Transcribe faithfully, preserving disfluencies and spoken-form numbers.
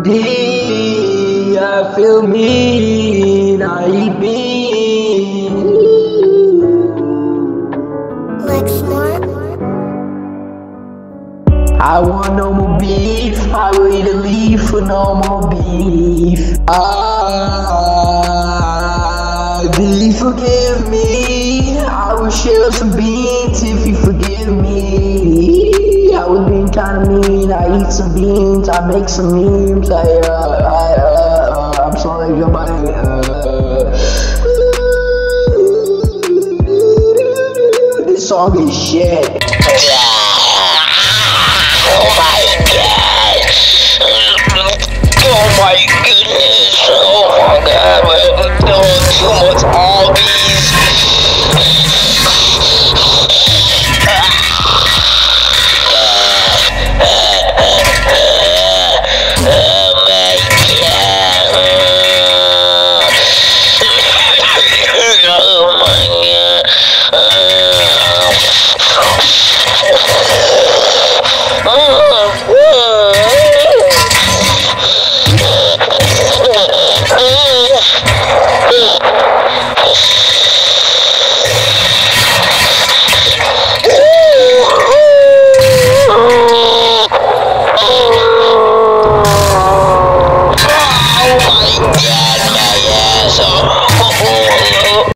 D, I feel mean, I eat mean. I want no more beef, I will eat a leaf for no more beef. Ah, please forgive me, I will share some beans if you forgive me. I was being kinda mean, I eat some beans, I make some memes, I, uh, I, uh, uh I'm sorry, somebody, uh, this song is shit. Oh my god! Oh my goodness! Oh my god!